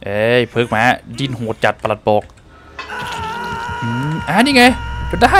เพิกมาดินโหดจัดประหลัดบอกนี่ไงจนได้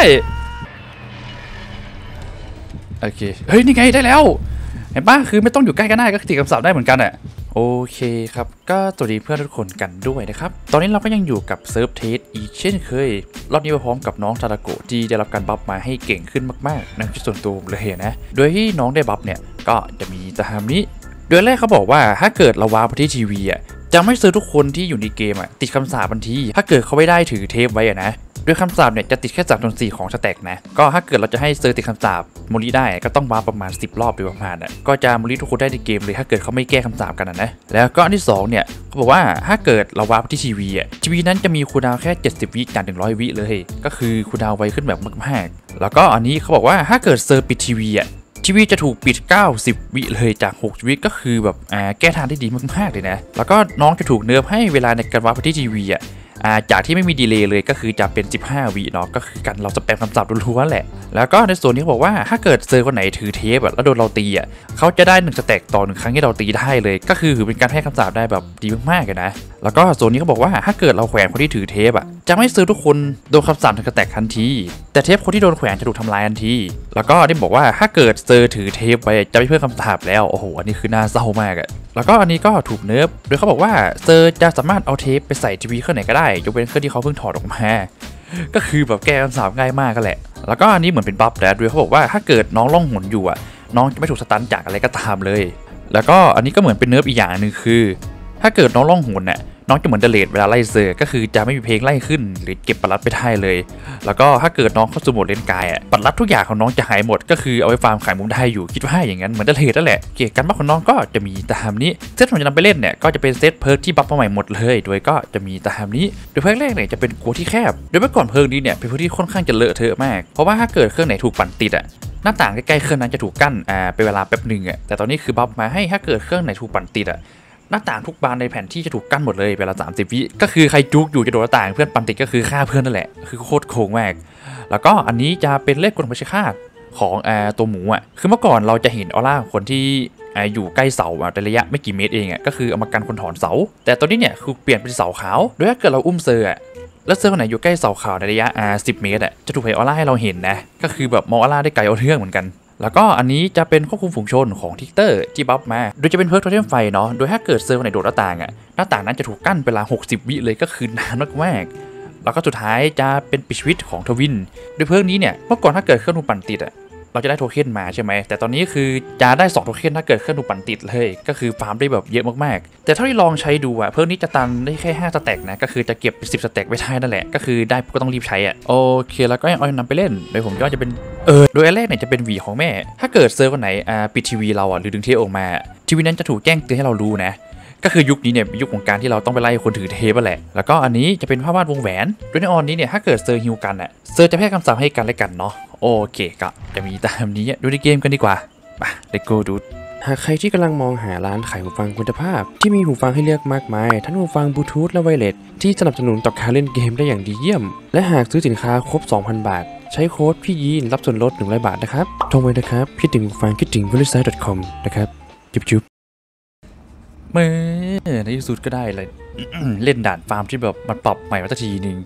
โอเคเฮ้ยนี่ไงได้แล้วเห็นปะคือไม่ต้องอยู่ใกล้กันได้ก็ติดคำสาปได้เหมือนกันอ่ะโอเคครับก็สวัสดีเพื่อนทุกคนกันด้วยนะครับตอนนี้เราก็ยังอยู่กับเซิร์ฟเทสอีกเช่นเคยรอบนี้มาพร้อมกับน้องซาดาโกะที่ได้รับการบัฟมาให้เก่งขึ้นมากๆในส่วนตัวเลยนะโดยที่น้องได้บัฟเนี่ยก็จะมีตามนี้โดยแรกเขาบอกว่าถ้าเกิดเราวางไปที่ทีวีอ่ะจะไม่เซอร์ทุกคนที่อยู่ในเกมอ่ะติดคำสาปทันทีถ้าเกิดเขาไม่ได้ถือเทปไว้อ่ะนะโดยคำสาปเนี่ยจะติดแค่3 ส่วน 4ของสแต็กนะก็ถ้าเกิดเราจะให้เซอร์ติดคำสาปโมลิได้ก็ต้องวางประมาณ10 รอบโดยประมาณก็จะโมลิทุกคนได้ในเกมเลยถ้าเกิดเขาไม่แก้คำสาปกันนะแล้วก็อันที่2เนี่ยเขาบอกว่าถ้าเกิดเราวางที่ทีวีอ่ะทีวีนั้นจะมีคูลดาวน์แค่70 วิจาก100 วิเลยก็คือคูลดาวน์ไวขึ้นแบบมากๆแล้วก็อันนี้เขาบอกว่าถ้าเกิดเซอร์ปิดทีวีอ่ะทีวีจะถูกปิด90 วิเลยจาก6 วิก็คือแบบแก้ทางได้ดีมากๆเลยนะแล้วก็น้องจะถูกเนิร์ฟให้เวลาในการวางไปที่ทีวีจากที่ไม่มีดีเลย์เลยก็คือจะเป็น15 วิเนาะก็คือกันเราจะแปลคำศัพท์ล้วนๆแหละแล้วก็ในส่วนนี้บอกว่าถ้าเกิดเซอร์คนไหนถือเทปแล้วโดนเราตีเขาจะได้1 สแต็กต่อ1 ครั้งที่เราตีได้เลยก็คือถือเป็นการให้คำศัพท์ได้แบบดีมากๆเลยนะแล้วก็ส่วนนี้เขาบอกว่าถ้าเกิดเราแขวนคนที่ถือเทปจะไม่เซอร์ทุกคนโดนคำศัพท์1 สแต็กทันทีแต่เทปคนที่โดนแขวนจะถูกทำลายทันทีแล้วก็ได้บอกว่าถ้าเกิดเซอร์ถือเทปไปจะไม่เพิ่มคำศัพท์แล้วโอ้โหอันนี้คือน่าเศร้ามากแล้วก็อันนี้ก็ถูกเนิร์ฟโดยเขาบอกว่าเซอร์จะสามารถเอาเทปไปใส่ทีวีเครื่องไหนก็ได้ยกเว้นเครื่องที่เขาเพิ่งถอดออกมาก็คือแบบแก้คำสาปง่ายมากกันแหละแล้วก็อันนี้เหมือนเป็นบัฟแต่โดยเขาบอกว่าถ้าเกิดน้องล่องหนอยู่น้องจะไม่ถูกสตันจากอะไรก็ตามเลยแล้วก็อันนี้ก็เหมือนเป็นเนิร์ฟอีกอย่างหนึ่งคือถ้าเกิดน้องล่องหนน้องจะเหมือนเดเลตเวลาไล่เซอร์ก็คือจะไม่มีเพลงไล่ขึ้นหรือเก็บปลัดไปได้เลยแล้วก็ถ้าเกิดน้องเข้าสู่โหมดเลนกายปลัดทุกอย่างของน้องจะหายหมดก็คือเอาไว้ฟาร์มขายมุมได้อยู่คิดว่าอย่างนั้นเหมือนเดเลตนั่นแหละเกี่ยวกันบัฟของน้องก็จะมีตามนี้เซตผมจะนำไปเล่นเนี่ยก็จะเป็นเซตเพิร์กที่บัฟมาใหม่หมดเลยโดยก็จะมีตามนี้โดยเพิร์กแรกเนี่ยจะเป็นกัวที่แคบโดยเมื่อก่อนเพิร์กนี้เนี่ยเป็นเพิร์กที่ค่อนข้างจะเลอะเทอะมากเพราะว่าถ้าเกิดเครื่องไหนถูกปั่นติดหน้าต่างใกล้ๆเครื่องนั้นจะถูกกั้นเป็นเวลาแป๊บหนึ่งแต่ตอนนี้คือบัฟมาให้ถ้าเกิดเครื่องไหนถูกปั่นติดหน้าต่างทุกบานในแผ่นที่จะถูกกั้นหมดเลยเวลา30 วิก็คือใครจุกอยู่จะโดนหน้าต่างเพื่อนปั่นติดก็คือฆ่าเพื่อนนั่นแหละคือโคตรโกงมากแล้วก็อันนี้จะเป็นเลขกลไม่ใช่คาดของตัวหมูคือเมื่อก่อนเราจะเห็นออร่าคนที่อยู่ใกล้เสาในระยะไม่กี่เมตรเองก็คือเอามากันคนถอนเสาแต่ตอนนี้เนี่ยคือเปลี่ยนเป็นเสาขาวโดยถ้าเกิดเราอุ้มเซอร์แล้วเซอร์คนไหนอยู่ใกล้เสาขาวในระยะ10 เมตรจะถูกให้ออร่าให้เราเห็นนะก็คือแบบมองออร่าได้ไกลเอาเรื่องเหมือนกันแล้วก็อันนี้จะเป็นควบคุมฝูงชนของทิกเตอร์ที่บัฟมาโดยจะเป็นเพิร์กโทเทมไฟเนาะโดยถ้าเกิดเซอร์คนไหนโดดหน้าต่างหน้าต่างนั้นจะถูกกั้นเวลา60 วิเลยก็คือนานมากๆแล้วก็สุดท้ายจะเป็นปิดชีวิตของทวินโดยเพิร์กนี้เนี่ยเมื่อก่อนถ้าเกิดเครื่องถูกปั่นติดเราจะได้โทเค็นมาใช่ไหมแต่ตอนนี้คือจะได้2 โทเค็นถ้าเกิดเครื่องถูกปั่นติดเลยก็คือฟาร์มได้แบบเยอะมากๆแต่เท่าที่ลองใช้ดูเพิร์กนี้จะตันได้แค่5 สแต็กนะก็คือจะเก็บ10 สแต็กไว้ได้นั่นแหละก็คือได้ก็ต้องรีบใช้โอเคแล้วก็ยังเอานำไปเล่นโดยผมก็จะเป็นโดยอันแรกเนี่ยจะเป็นหวีของแม่ถ้าเกิดเซิร์ฟวันไหนปิดทีวีเราหรือดึงเทปออกมาทีวีนั้นจะถูกแจ้งเตือนให้เรารู้นะก็คือยุคนี้เนี่ยยุคของการที่เราต้องไปไล่คนถือเทปแหละแล้วก็อันนี้จะเป็นภาพวาดวงแหวนโดยในออนนี้เนี่ยถ้าเกิดเซอร์ฮิวกันเซอร์จะแพร่คำสั่งให้กันและกันเนาะโอเคก็จะมีตามนี้ดูในเกมกันดีกว่ามาเลโก้ดูหากใครที่กำลังมองหาร้านขายหูฟังคุณภาพที่มีหูฟังให้เลือกมากมายทั้งหูฟังบลูทูธและไวเลสที่สนับสนุนต่อการเล่นเกมได้อย่างดีเยี่ยมและหากซื้อสินค้าครบ 2,000 บาทใช้โค้ดพี่ยีนรับส่วนลด100 บาทนะครับโทรไว้นะครับคิดถึงหูฟังคิดถึง blueside.com นะครับจุ๊บเมื่อในที่สุดก็ได้เลย เล่นด่านฟาร์มที่แบบมันปรับใหม่มาสักทีนึง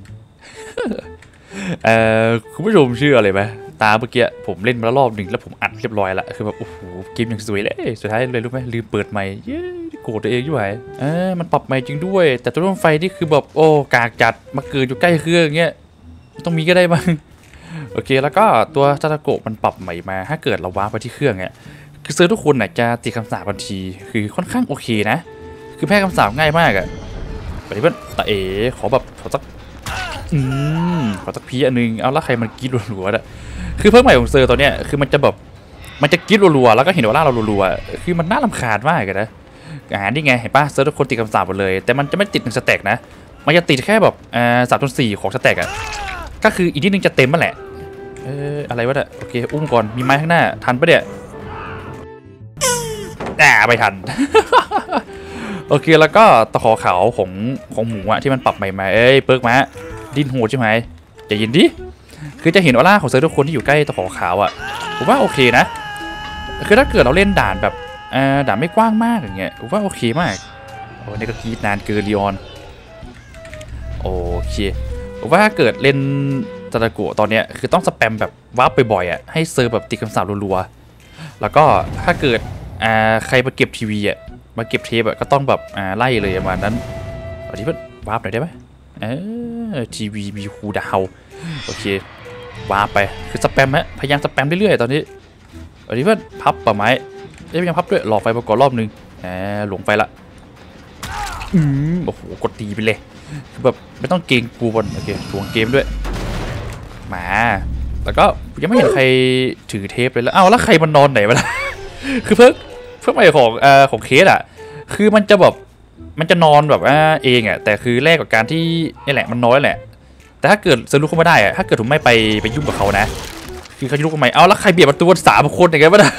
คุณผู้ชมเชื่ออะไรไหมตาเมื่อกี้ผมเล่นมาแล้วรอบหนึ่งแล้วผมอัดเรียบร้อยละคือแบบโอ้โหเกมยังสวยเลยสุดท้ายเลยรู้ไหมลืมเปิดใหม่เย้โกรธตัวเองอยู่ไหนมันปรับใหม่จริงด้วยแต่ตัวรถไฟนี่คือแบบโอ้กากจัดมาเกิดอยู่ใกล้เครื่องเงี้ยต้องมีก็ได้บ้างโอเคแล้วก็ตัวซาตาโกะมันปรับใหม่มาถ้าเกิดเราว้าไปที่เครื่องคือเซิร์ฟทุกคนจะติดคำสาปทันทีคือค่อนข้างโอเคนะคือแพ้คำสาปง่ายมากไปเพื่อนตาขอแบบขอสักพีอันนึงเอาละใครมันกรี๊ดรัวๆคือเพิ่มใหม่ของเซอร์ตัวเนี้ยคือมันจะแบบมันจะกรี๊ดรัวๆแล้วก็เห็นว่าเรารัวๆคือมันน่ารำคาญมากนะนี่ไงเห็นปะเซอร์ทุกคนติดคำสาปหมดเลยแต่มันจะไม่ติด1 สแต็กนะมันจะติดแค่แบบ3 ส่วน 4ของสแต็กก็คืออีกนิดนึงจะเต็มมาแหละอะไรวะเนี่ยโอเคอุ้มก่อนมีไม้ข้างหน้าทันปะเนี่ยไม่ทัน โอเคแล้วก็ตะขอขาวของหมูที่มันปรับใหม่มาเปิร์กมาดินโหดใช่ไหมใจเย็นดิคือจะเห็นออร่าของเซอร์ทุกคนที่อยู่ใกล้ตะขอขาวผมว่าโอเคนะคือถ้าเกิดเราเล่นด่านแบบด่านไม่กว้างมากอย่างเงี้ยผมว่าโอเคมากโอ้นี่ก็กรีดนานเกินลีออนโอเคผมว่าถ้าเกิดเล่นซาดาโกะตอนเนี้ยคือต้องสแปมแบบวาร์ปบ่อยๆอ่ะให้เซิร์ฟแบบติดคำสาปรัวๆแล้วก็ถ้าเกิดใครมาเก็บทีวีอ่ะมาเก็บเทปอ่ะก็ต้องแบบไล่เลยประมาณนั้นเอาที่เพื่อนวาร์ปหน่อยได้ไหมทีวีมีคูลดาวน์โอเควาร์ปไปคือสแปมฮะพยายามสแปมเรื่อยๆตอนนี้เอาที่เพื่อนพับป่าไม้ยังพับด้วยหลอกไฟมาก่อนรอบนึงหลงไฟละโอ้โหกดตีไปเลยคือแบบไม่ต้องเกรงกูบอลโอเคทวงเกมด้วยมาแล้วก็ยังไม่เห็นใครถือเทปเลยแล้วแล้วใครมันนอนไหนวะล่ะ คือเพิ่งใหม่ของเคสอ่ะคือมันจะแบบมันจะนอนแบบเองอ่ะแต่คือแรกกับการที่นี่แหละมันน้อยแหละแต่ถ้าเกิดจะลุกเข้ามาได้อ่ะถ้าเกิดผมไม่ไปยุ่งกับเขานะคือเขาจะลุกเข้ามาแล้วใครเบียดประตู3 คนอย่างเงี้ย วะ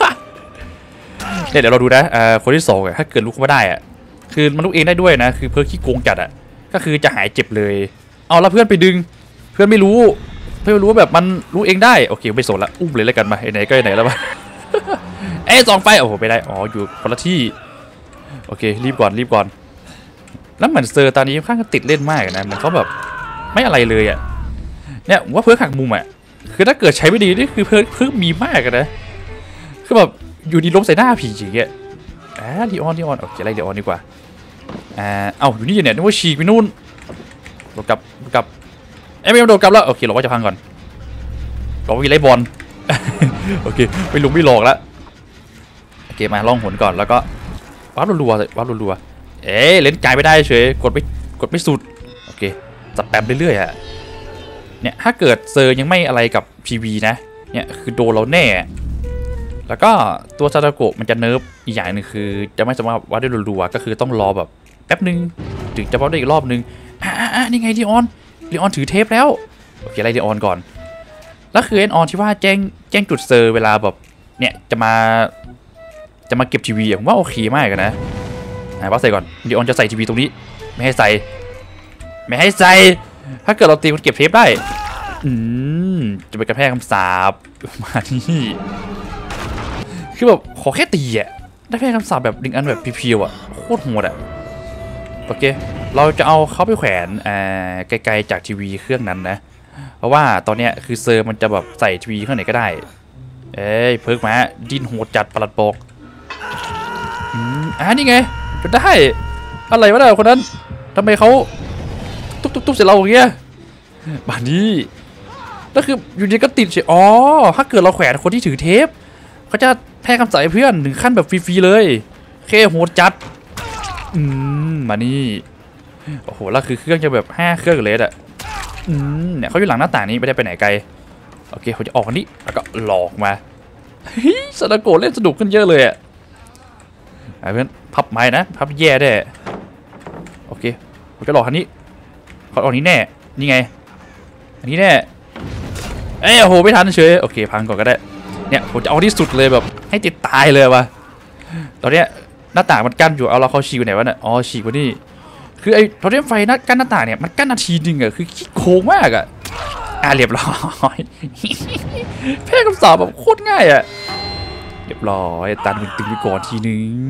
เนี่ยเดี๋ยวเราดูนะคนที่2อ่ะถ้าเกิดลุกเข้ามาได้อ่ะคือมันลุกเองได้ด้วยนะคือเพิ่งขี้โกงจัดอ่ะก็คือจะหายเจ็บเลยแล้วเพื่อนไปดึงเพื่อนไม่รู้ว่าแบบมันรู้เองได้โอเคไม่สนละอุ้มเลยแล้วกันมาไหนก็ไหนแล้วมาส่องไฟโอ้โหไม่ได้อยู่คนละที่โอเครีบก่อนแล้วเหมือนเซอร์ตอนนี้ค่อนข้างติดเล่นมากนะมันเขาแบบไม่อะไรเลยอ่ะเนี่ยว่าเพิ่งหักมุมอ่ะคือถ้าเกิดใช้ไม่ดีนี่คือเพิ่งมีมากนะคือแบบอยู่ดีล้มใส่หน้าผีอย่างเงี้ยดีออนโอเคไล่ดีออนดีกว่าอยู่นี่เนี่ยนึกว่าฉีกไปนู่นโดดกลับไม่โดดกลับแล้วโอเคเราก็จะพังก่อนเราวิ่งไล่บอลโอเคไม่ลุกไม่หลอกแล้วโอเคมาล่องหนก่อนแล้วก็วับรัวเล่นกายไม่ได้เฉยกดไม่สุดโอเคสแปมเรื่อยๆเนี่ยถ้าเกิดเซอร์ยังไม่อะไรกับ PV นะเนี่ยคือโดนเราแน่แล้วก็ตัวซาดาโกะมันจะเนิร์ฟอีกอย่างหนึ่งคือจะไม่สามารถวัดได้รัวๆก็คือต้องรอแบบแป๊บนึงถึงจะวัดได้อีกรอบนึงนี่ไงลีออนถือเทปแล้วโอเคไล่ลีออนก่อนแล้วคือออนที่ว่าแจ้งจุดเซอร์เวลาแบบเนี่ยจะมาเก็บทีวีผมว่าโอเคมากกันนะว่าใส่ก่อนลีออนจะใส่ทีวีตรงนี้ไม่ให้ใส่ถ้าเกิดเราตีมันเก็บเทปได้จะไปกระแทกคำสาปมาที่คือแบบขอแค่ตีได้แค่คำสาปแบบดึงอันแบบเพียวโคตรโหดโอเคเราจะเอาเขาไปแขวนไกลๆจากทีวีเครื่องนั้นนะเพราะว่าตอนเนี้ยคือเซอร์มันจะแบบใส่ทีวีเครื่องไหนก็ได้เพิกมาดินโหดจัดประหลัดบอกนี่ไงจะได้อะไรวะเนี่ยคนนั้นทำไมเขาตุ๊บเสร็จเราอย่างเงี้ยบ้านนี้แล้วคืออยู่ดีก็ติดเฉยถ้าเกิดเราแขวนคนที่ถือเทปเขาจะแพ้คำสั่งเพื่อนถึงขั้นแบบฟรีๆเลยเคโหดจัดมานี่โอ้โหแล้วคือเครื่องจะแบบ5 เครื่องเลยเนี่ยเขาอยู่หลังหน้าต่างนี้ไม่ได้ไปไหนไกลโอเคเขาจะออกนี้แล้วก็หลอกมาซาดาโกะเล่นสนุกขึ้นเยอะเลยเพื่อนพับไม้นะพับแย่ได้โอเคผมจะหลอกคันนี้เขาออกนี้แน่นี่ไงอันนี้แน่โอ้โหไม่ทันเฉยโอเคพังก่อนก็ได้เนี่ยผมจะเอาที่สุดเลยแบบให้ติดตายเลยวะตอนเนี้ยหน้าต่างมันกั้นอยู่เราเขาฉีกไปไหนวะเนี่ยฉีกไปนี่คือไอ้โทรเทมไฟกั้นหน้าต่างเนี่ยมันกั้นนาทีนึงคือขี้โกงมากเรียบร้อยแพ้คำสาปแบบโคตรง่ายเรียบร้อยตันตึงไปก่อนทีนึง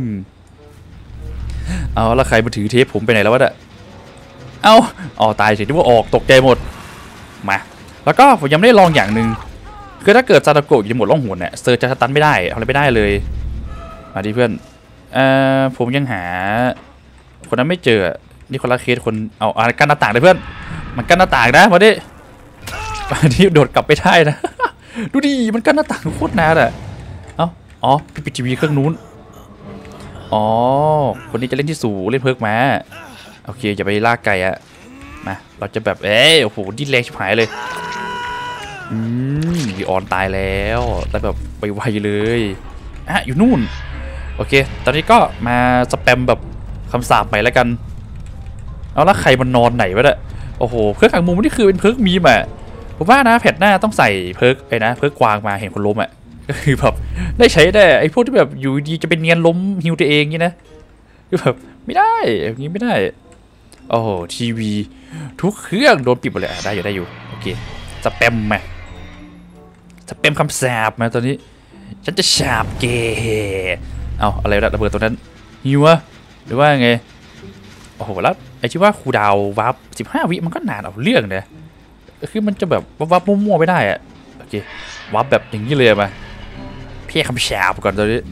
แล้วใครมาถือเทปผมไปไหนแล้ววะเนี่ยตายเฉยที่ว่าออกตกใจหมดมาแล้วก็ผมยังไม่ได้ลองอย่างหนึ่งคือถ้าเกิดซาดาโกะอยู่หมดล่องหนเนี่ยเซอร์จะสตันไม่ได้อะไรไม่ได้เลยมาดิเพื่อนผมยังหาคนนั้นไม่เจอนี่คนละเคสคนกั้นหน้าต่างเลยเพื่อนมันกั้นหน้าต่างนะมาดิโดดกลับไปได้นะดูดิมันกั้นหน้าต่างโคตรนานปิดทีวีเครื่องนู้นคนนี้จะเล่นที่สูเล่นเพิร์กมาโอเคอย่าไปลากไก่มาเราจะแบบโอ้โหดิ้นแรงชิบหายเลยวีออนตายแล้วแต่แบบไวๆเลยอยู่นู่นโอเคตอนนี้ก็มาสแปมแบบคำสาปใหม่แล้วกันแล้วใครมันนอนไหนวะเนี่ยโอ้โหเพิร์กหักมุมนี่คือเป็นเพิร์กมีมผมว่านะแพทหน้าต้องใส่เพิร์กเพิร์กกวางมาเห็นคนล้มก็คือแบบได้ใช้ได้ไอ้พวกที่แบบอยู่ดีจะเป็นเนียนล้มฮิวตัวเองนี่นะคือแบบไม่ได้อย่างนี้ไม่ได้โอ้โหทีวีทุกเครื่องโดนปิดหมดเลยได้อยู่โอเคสแปมมาสแปมคำสาปมาตอนนี้ฉันจะฉาบเกอะไรระเบิดตัวนั้นฮิวหรือว่าไงโอ้โหแล้วไอที่ว่าคูดาววับ15 วิมันก็นานเอาเรื่องเนี่ยคือมันจะแบบวับมั่วๆไม่ได้อะโอเควับแบบอย่างนี้เลยมาเพี้ยคำฉาบก่อนตอนนี้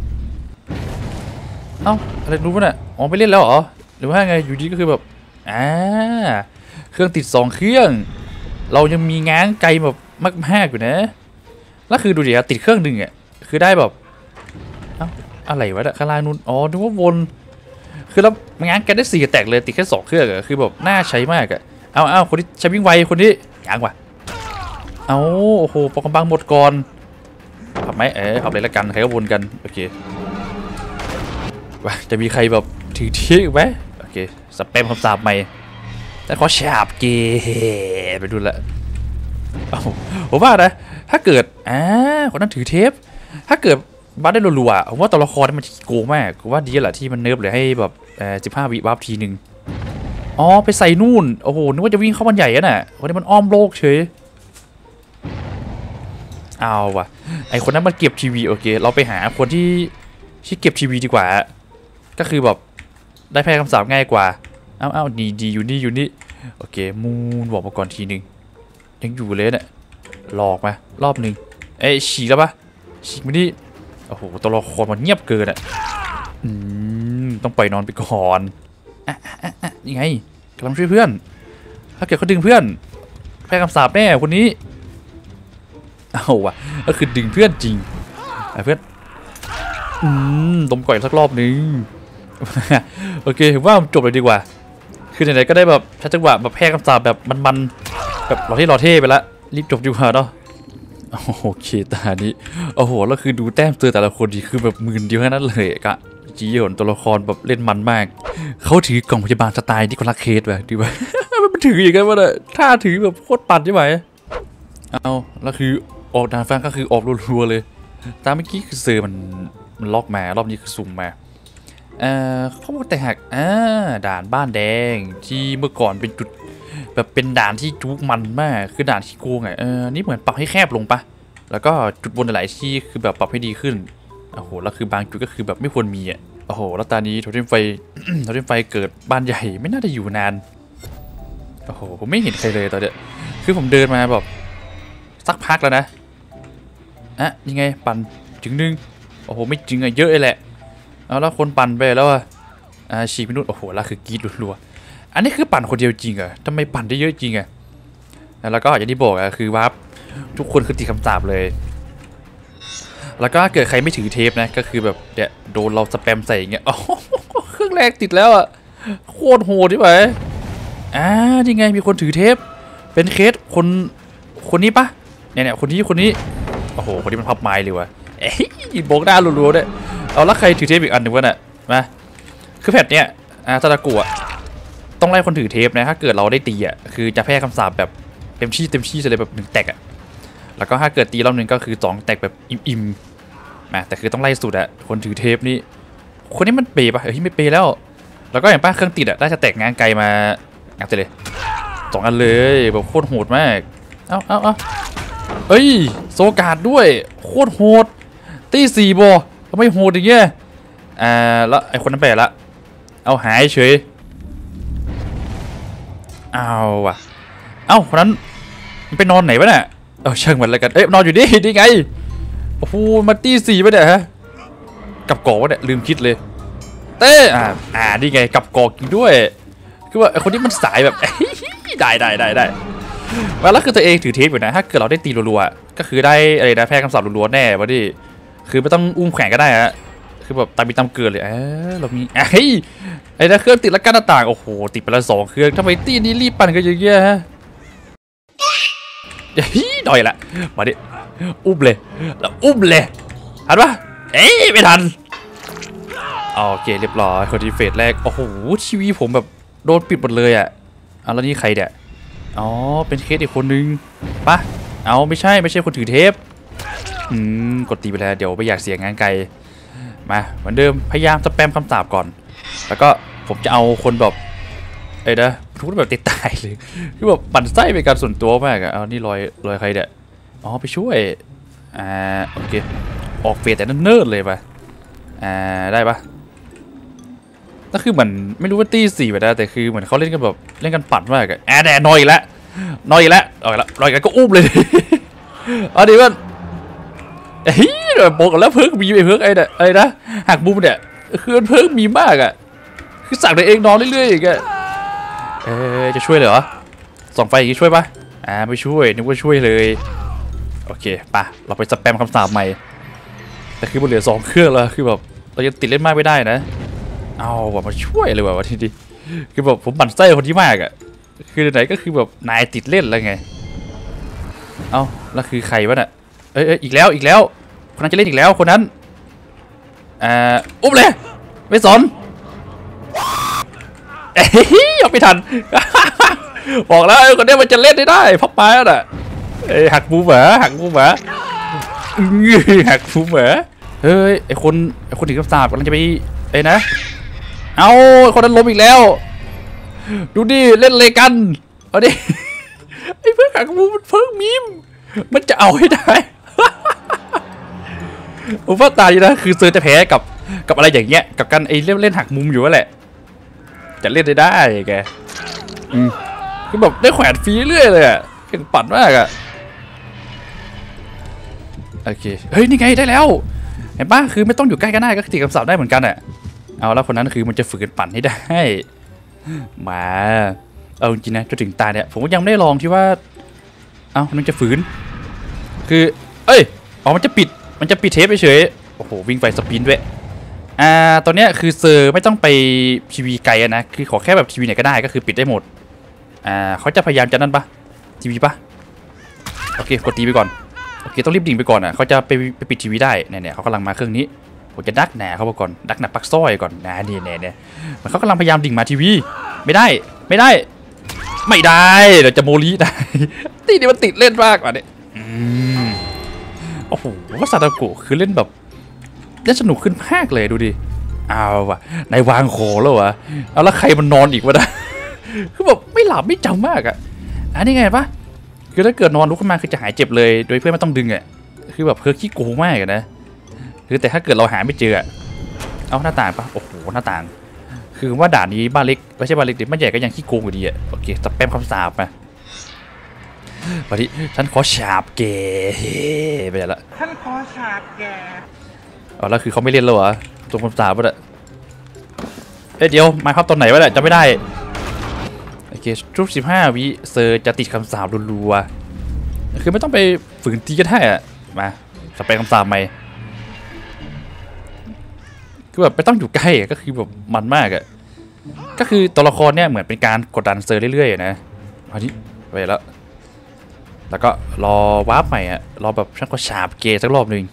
เอ้าอะไรรู้ป่ะเนี่ยอ๋อไปเล่นแล้วเหรอหรือว่าไงอยู่ดีก็คือแบบเครื่องติด2 เครื่องเรายังมีง้างไกลแบบมากๆอยู่นะแล้วคือดูดิครับติดเครื่องหนึ่งอ่ะคือได้แบบเอ้าอะไรวะเนี่ยข้างล่างนู้นอ๋อนึกว่าวนคือแล้วง้างกันได้4 แตกเลยติดแค่2 เครื่องอะคือแบบน่าใช้มากอะเอาคนที่ใช้วิ่งไวคนนี้ง้างว่ะเอาโอ้โหปอกกำบังหมดก่อนขับไหมขับเลยละกันใครก็วนกันโอเคว่าจะมีใครแบบถือที่ไหมโอเคสเปมคำสาปใหม่แต่ขอฉาบเกไปดูละผมว่านะถ้าเกิดคนนั้นถือเทปถ้าเกิดบัฟได้รัวๆผมว่าตัวละครมันโกงมากผมว่าดีแหละที่มันเนิร์ฟเลยให้แบบ15 วิบัฟทีหนึ่งอ๋อไปใส่นู่นโอ้โหนึกว่าจะวิ่งเข้ามันใหญ่อะน่ะวันนี้มันอ้อมโลกเฉยเอาว่ะไอคนนั้นมันเก็บทีวีโอเคเราไปหาคนที่เก็บทีวีดีกว่าก็คือแบบได้แพ้คำสาปง่ายกว่าเอาดีอยู่นี่โอเคมูนบอกมาก่อนทีหนึ่งยังอยู่เลยเนี่ยหลอกมารอบหนึ่งฉีกแล้วปะฉีกมาดิโอ้โหตัวละครมันเงียบเกินอ่ะต้องปล่อยนอนไปก่อนยังไงกำลังช่วยเพื่อนถ้าเกิดเขาดึงเพื่อนแพ้คำสาปแน่คนนี้เอาว่ะก็คือดึงเพื่อนจริงเพื่อนต้มก่อยสักรอบนึงโอเคถือว่าจบเลยดีกว่าคือไหนๆก็ได้แบบชัดจังหวะแบบแพ้คำสาปแบบมันแบบรอเท่ไปละรีบจบดีกว่าเนาะโอเคตานี้โอ้โหแล้วคือดูแต้มเจอแต่ละคนดีคือแบบมืนเดียวแค่นั้นเลยกะจีโยนตัวละครแบบเล่นมันมากเขาถือกล่องพยาบาลสไตล์ที่คนรักเคสแบบดีวะมันถืออย่างนั้นวะเนี่ยถ้าถือแบบโคตรปั่นใช่ไหมเอาแล้วคือออกดานฟังก็คือออกรัวๆเลยตามเมื่อกี้คือเซอร์มันล็อกมารอบนี้คือสุ่มมาเขาบอกแต่หักด่านบ้านแดงที่เมื่อก่อนเป็นจุดแบบเป็นด่านที่จุกมันมากคือด่านที่โกงนี่เหมือนปรับให้แคบลงปะแล้วก็จุดบนหลายที่คือแบบปรับให้ดีขึ้นโอ้โหแล้วคือบางจุดก็คือแบบไม่ควรมีโอ้โหแล้วตอนนี้โทเทมไฟ โทเทมไฟเกิดบ้านใหญ่ไม่น่าจะอยู่นานโอ้โหผมไม่เห็นใครเลยตอนเนี้ยคือผมเดินมาแบบสักพักแล้วนะยังไงปั่นถึงนึงโอ้โหไม่จริงเยอะเลยแหละเอาแล้วคนปั่นไปแล้วฉีกไปนู่นโอ้โหแล้วคือกรีดรัวๆอันนี้คือปั่นคนเดียวจริงเหรอทำไมปั่นได้เยอะจริงแล้วก็อย่างที่บอกคือว่าทุกคนคือติดคำสาปเลยแล้วก็เกิดใครไม่ถือเทปนะก็คือแบบเนี่ยโดนเราสแปมใส่อย่างเงี้ยเครื่องแรกติดแล้วโคตรโหดที่ไหนนี่ไงมีคนถือเทปเป็นเคสคนนี้ปะเนี่ยคนนี้โอ้โหคนนี้มันพับไม้เลยวะโบกหน้ารัวๆด้วยเอาแล้วใครถือเทปอีกอันหนึ่งวะเนี่ยมาคือแพทเนี่ยซาดากุต้องไล่คนถือเทปนะถ้าเกิดเราได้ตีคือจะแพ้คำสาปแบบเต็มที่เลยแบบ1 แตกแล้วก็ถ้าเกิดตีรอบนึงก็คือ2 แตกแบบอิ่มแต่คือต้องไล่สุดคนถือเทปนี่คนนี้มันเปย์ปะไม่เปย์แล้วก็อย่างป้าเครื่องติดได้จะแตกงานไกลมางับเลย2 อันเลยแบบโคตรโหดมากเอาโซกาดด้วยโคตรโหดตี4 บอทำไมโหดอย่างเงี้ยแล้วไอ้คนนั้นไปละเอาหายเฉยเอาว่ะคนนั้นมันไปนอนไหนวะเนี่ยช่างมันแล้วกันนอนอยู่นี่ไงโอ้โหมาตี4ไปเนี่ยฮะกับกอกวะเนี่ยลืมคิดเลยนี่ไงกับกอกกินด้วยคือว่าไอ้คนนี้มันสายแบบได้มาแล้วคือตัวเองถือเทปอยู่นะถ้าเกิดเราได้ตีรัวๆก็คือได้อะไรนะแพ้คำสาปรัวๆแน่วะดิคือไม่ต้องอุ้มแข่งก็ได้คือแบบตามมีตามเกินเลยเรามีไอ้นะเครื่องติดแล้วกันหน้าต่างโอ้โหติดไปแล้ว2 เครื่องทำไมตีนี้รีบปั่นกันอย่างเงี้ยฮะหน่อยละมาดิอุ้มเลยแล้วอุ้มเลยทันปะไม่ทันโอเคเรียบร้อยคนที่เฟสแรกโอ้โหทีวีผมแบบโดนปิดหมดเลยแล้วนี่ใครเนี่ยเป็นเคสอีกคนนึงปะไม่ใช่คนถือเทปกดตีไปแล้วเดี๋ยวไม่อยากเสียงานไกลมาเหมือนเดิมพยายามสแปมคำสาปก่อนแล้วก็ผมจะเอาคนแบบทุกแบบติดตายเลยคือแบบปั่นไส้เป็นการส่วนตัวมากนี่รอยใครเนี่ยไปช่วยโอเคออกเฟสแต่เนิ่นๆเลยปะได้ปะก็คือเหมือนไม่รู้ว่าตีสี่แบบนั้นแต่คือเหมือนเขาเล่นกันแบบเล่นกันปัดมากอะแดนนอยแล้วนอยแล้วนอยกันก็อุ้มเลยเอาดิว่าเฮ้ยบอกกันแล้วเพิ่งมีไปเพิ่งไอ้นะหักมุมเนี่ยคือมันเพิ่งมีมากอะคือสั่งตัวเองนอนเรื่อยๆอย่างเงี้ยจะช่วยเหรอส่องไฟอย่างงี้ช่วยปะไม่ช่วยนึกว่าช่วยเลยโอเคป่ะเราไปสแปมคำสาปใหม่แต่คือมันเหลือ2 เครื่องแล้วคือแบบเรายังติดเล่นมากไม่ได้นะเอาแบบมาช่วยเลยว่ะทีนี้คือแบบผมบั่นไส้คนที่มากอ่ะคือไหนก็คือแบบนายติดเล่นแล้วไงเอาแล้วคือใครวะเนี่ยอีกแล้วคนนั้นจะเล่นอีกแล้วคนนั้นอุ้มเลยไม่สนยังไม่ทัน บอกแล้วคนนี้มันจะเล่นได้พับไม้แล้วน่ะหักบูเหรอหักบูเหรอหักบูเหรอเฮ้ยไอคนถือกระสาบกำลังจะไปนะเอาคนนั้นล้มอีกแล้วดูดิเล่นอะไรกันเอาดิไอเพื่อนหักบูมันเพิ่งมีมมันจะเอาให้ได้ผมว่าตายนะคือเซอร์จะแพ้กับอะไรอย่างเงี้ยกับการไอเล่นหักมุมอยู่แหละจะเล่นได้แกคือแบบได้แขวนฟรีเรื่อยเลยอ่ะเก่งปั่นมากอ่ะโอเคเฮ้ยนี่ไงได้แล้วเห็นปะคือไม่ต้องอยู่ใกล้กันได้ก็ตีคำสาปได้เหมือนกันอ่ะเอาแล้วคนนั้นคือมันจะฝึกปั่นให้ได้มาเอาจริงนะจนถึงตาเนี่ยผมก็ยังไม่ได้ลองที่ว่าเอามันจะฝืนคือมันจะปิดเทปเฉยโอ้โหวิ่งไปสปินด้วยตอนเนี้ยคือเซอร์ไม่ต้องไปทีวีไกลนะคือขอแค่แบบทีวีไหนก็ได้ก็คือปิดได้หมดเขาจะพยายามจะนั่นปะทีวีปะโอเคกดตีไปก่อนโอเคต้องรีบดิ่งไปก่อนเขาจะไปปิดทีวีได้เนี่ยเขากำลังมาเครื่องนี้ผมจะดักแหน่เขาไปก่อนดักหนักปักซ้อยก่อนเนี่ยมันเขากำลังพยายามดิ่งมาทีวีไม่ได้เดี๋ยวจะโมลีได้ตีนี่มันติดเล่นมากกว่าเนี่ยโอ้โหว่าซาตาโกะคือเล่นแบบเล่นสนุกขึ้นมากเลยดูดิเอาว่ะในวางโคแล้ววะเอาแล้วใครมันนอนอีกวะนะคือแบบไม่หลับไม่จำมากอ่ะนี่ไงปะคือถ้าเกิดนอนลุกขึ้นมาคือจะหายเจ็บเลยโดยเพื่อนไม่ต้องดึงอ่ะคือแบบขี้โกงมากนะคือแต่ถ้าเกิดเราหาไม่เจอเอาหน้าต่างปะโอ้โหหน้าต่างคือว่าด่านนี้บ้านเล็กไม่ใช่บ้านเล็กดิบ้านใหญ่ก็ยังขี้โกงอยู่ดีอ่ะโอเคสแปมคำสาปมาวันนี้ฉันขอฉาบแกไปละท่านขอฉาบแกแล้วคือเขาไม่เล่นแล้วเหรอตัวคำสาปป่ะเดี๋ยวมาครับตอนไหนวะเนี่ยจำไม่ได้โอเคทุก15 วิเซอร์จะติดคำสาปรัวๆคือไม่ต้องไปฝืนตีก็ได้อะมาสเปรย์คำสาปใหม่คือแบบไม่ต้องอยู่ใกล้ก็คือแบบมันมากอะก็คือตัวละครเนี่ยเหมือนเป็นการกดดันเซอร์เรื่อยๆนะอันนี้ไปแล้วก็รอวาร์ปใหม่อะรอแบบฉันก็ฉาบเกย์สักรอบหนึ่ง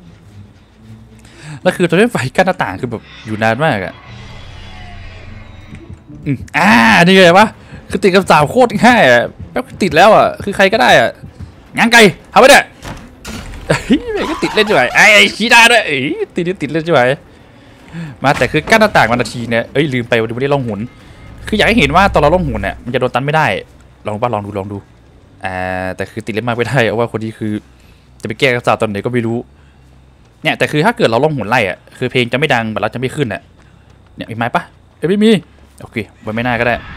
แล้วคือตัวเล่นไฟกั้นหน้าต่างคือแบบอยู่นานมากอะนี่ไงวะคือติดคำสาปโคตรง่ายอ่ะแป๊บติดแล้วอ่ะคือใครก็ได้อ่ะงานไก่ทำไปเนี่ยก็ติดเล่นจ่อยไอ้ชี้ได้ด้วยติดเล่นจ่อยมาแต่คือกั้นหน้าต่างวันนาทีเนี่ยลืมไปวันนี้ไม่ได้ลองหุนคืออยากให้เห็นว่าตอนเราลองหุนเนี่ยมันจะโดนตันไม่ได้ลองดูแต่คือติดเล่นมากไม่ได้เพราะว่าคนนี้คือจะไปแก้คำสาปตอนไหนก็ไม่รู้เนี่ยแต่คือถ้าเกิดเราลองหุนไล่อ่ะคือเพลงจะไม่ดังแบบเราจะไม่ขึ้นอ่ะเนี่ยมีไม้ปะไม่มีโอเคไว้ไม่น่าก็ได้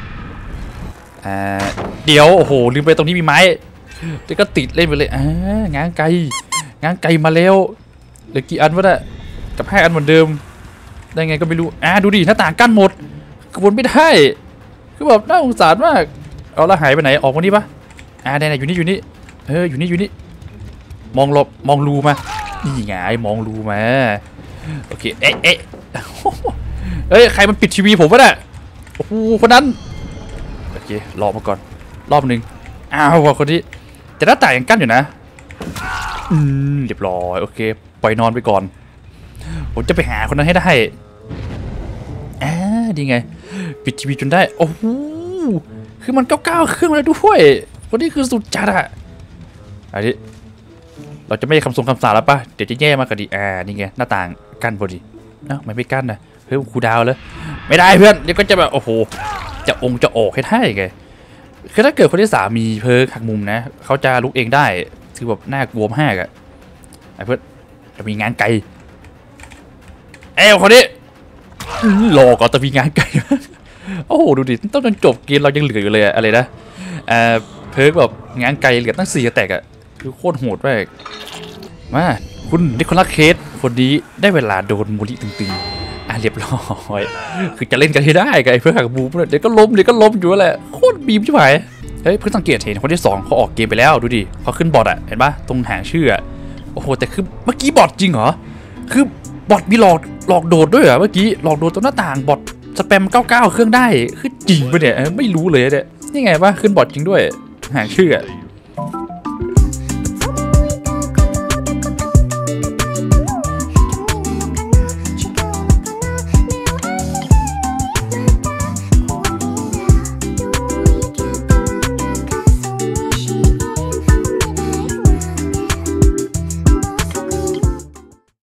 เดี๋ยวโอ้โหลืมไปตรงนี้มีไม้แล้วก็ติดเล่นไปเลยง้างไก่มาแล้วเหลือกี่อันวะเนี่ยกับ5 อันเหมือนเดิมได้ไงก็ไม่รู้ดูดิหน้าต่างกั้นหมดกระวนไม่ได้คือแบบน่าสงสารมากเอาละหายไปไหนออกวันนี้ปะได้อยู่นี่อยู่นี่มองรูมานี่ไงมองรูมาโอเคใครมันปิดทีวีผมวะเนี่ยโอ้โหคนนั้นโอเครอมาก่อนรอบนึงว่าคนที่แต่หน้าต่างยังกั้นอยู่นะเรียบร้อยโอเคปล่อยนอนไปก่อนผมจะไปหาคนนั้นให้ได้ดีไงปิดทีวีจนได้โอ้โหคือมัน9 เครื่องแล้วด้วยคนนี้คือสุดจัดอะอันนี้เราจะไม่คำสาปแล้วป่ะเดี๋ยวจะแย่มากกว่าดีนี่ไงหน้าต่างกั้นพอดีไม่กั้นนะเฮ้ยครูดาวเลยไม่ได้เพื่อนเดี๋ยวก็จะแบบโอ้โหจะออกให้ได้ไงคือถ้าเกิดคนที่3มีเพิร์กหักมุมนะเขาจะลุกเองได้คือแบบน่ากลัวมากอะเพื่อนจะมีงานไกลคนนี้หลอกแต่มีงานไกลโอ้โหดูดิต้องจนจบเกมเรายังเหลืออยู่เลยอะไรนะเพิร์กแบบงานไกลเหลือตั้ง4 แตกอะคือโคตรโหดมากมาคุณนิโคลัสเคสคนนี้ได้เวลาโดนมูลิตึงๆเรียบร้อยคือจะเล่นกันให้ได้กับไอ้เพื่อนกับบูมเดี๋ยวก็ล้มอยู่แหละโคตรบีมใช่ไหมเฮ้ยเพิ่งสังเกตเห็นคนที่2เขาออกเกมไปแล้วดูดิเขาขึ้นบอทอะเห็นปะตรงหางชื่อโอ้โหแต่คือเมื่อกี้บอทจริงเหรอคือบอทมีหลอกโดดด้วยเหรอเมื่อกี้หลอกโดดตรงหน้าต่างบอทสแปม99เครื่องได้คือจริงปะเนี่ยไม่รู้เลยเนี่ยนี่ไงปะขึ้นบอทจริงด้วยหางชื่อ